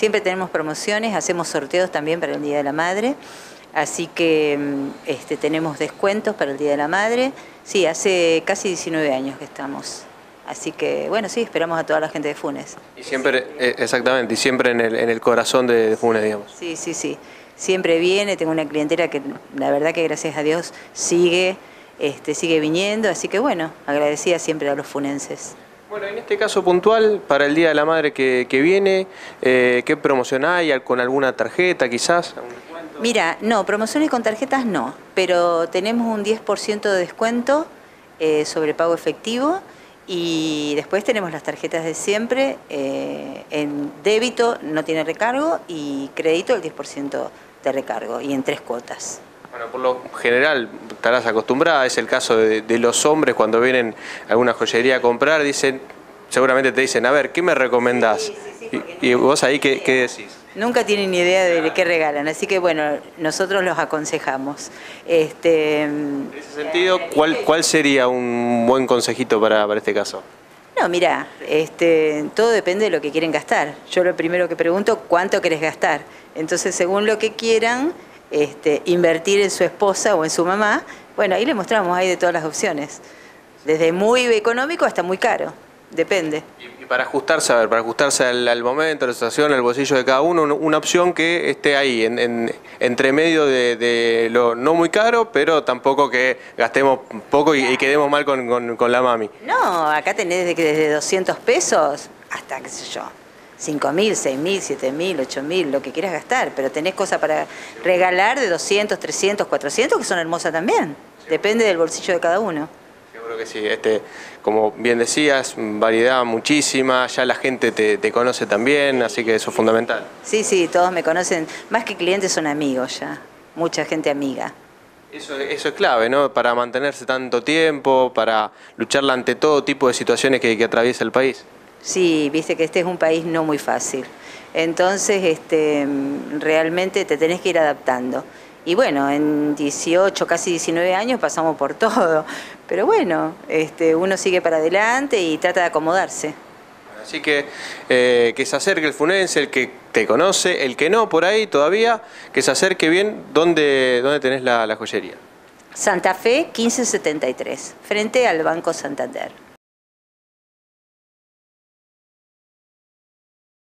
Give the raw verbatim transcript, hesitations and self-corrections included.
Siempre tenemos promociones, hacemos sorteos también para el Día de la Madre, así que este, tenemos descuentos para el Día de la Madre. Sí, hace casi diecinueve años que estamos. Así que, bueno, sí, esperamos a toda la gente de Funes. Y siempre, exactamente, y siempre en el, en el corazón de, de Funes, digamos. Sí, sí, sí. Siempre viene, tengo una clientela que la verdad que gracias a Dios sigue, este, sigue viniendo, así que bueno, agradecida siempre a los funenses. Bueno, en este caso puntual, para el Día de la Madre que, que viene, eh, ¿qué promoción hay? ¿Con alguna tarjeta quizás? Mira, no, promociones con tarjetas no, pero tenemos un diez por ciento de descuento eh, sobre pago efectivo y después tenemos las tarjetas de siempre, eh, en débito no tiene recargo y crédito el diez por ciento de recargo y en tres cuotas. Bueno, por lo general estarás acostumbrada, es el caso de, de los hombres cuando vienen a alguna joyería a comprar, dicen, seguramente te dicen, a ver, ¿qué me recomendás? Sí, sí, sí, y, y vos ahí, ¿qué, qué decís? Nunca tienen ni idea de qué regalan, así que bueno, nosotros los aconsejamos. Este, en ese sentido, ¿cuál, cuál sería un buen consejito para, para este caso? No, mira, este, todo depende de lo que quieren gastar. Yo lo primero que pregunto, ¿cuánto querés gastar? Entonces, según lo que quieran este, invertir en su esposa o en su mamá, bueno, ahí le mostramos, hay de todas las opciones. Desde muy económico hasta muy caro, depende. Y, y para ajustarse, a ver, para ajustarse al, al momento, a la situación, al bolsillo de cada uno, una opción que esté ahí, en, en, entre medio de, de lo no muy caro, pero tampoco que gastemos poco y, y quedemos mal con, con, con la mami. No, acá tenés desde, desde doscientos pesos hasta, qué sé yo, cinco mil, seis mil, siete mil, ocho mil, lo que quieras gastar, pero tenés cosas para regalar de doscientos, trescientos, cuatrocientos que son hermosas también. Depende del bolsillo de cada uno. Seguro que sí, este, como bien decías, variedad muchísima, ya la gente te, te conoce también, así que eso es fundamental. Sí, sí, todos me conocen, más que clientes son amigos ya, mucha gente amiga. Eso, eso es clave, ¿no? Para mantenerse tanto tiempo, para luchar ante todo tipo de situaciones que, que atraviesa el país. Sí, viste que este es un país no muy fácil, entonces este, realmente te tenés que ir adaptando. Y bueno, en dieciocho, casi diecinueve años pasamos por todo, pero bueno, este, uno sigue para adelante y trata de acomodarse. Así que eh, que se acerque el funense, el que te conoce, el que no por ahí todavía, que se acerque bien. ¿Dónde, dónde tenés la, la joyería? Santa Fe quince setenta y tres, frente al Banco Santander.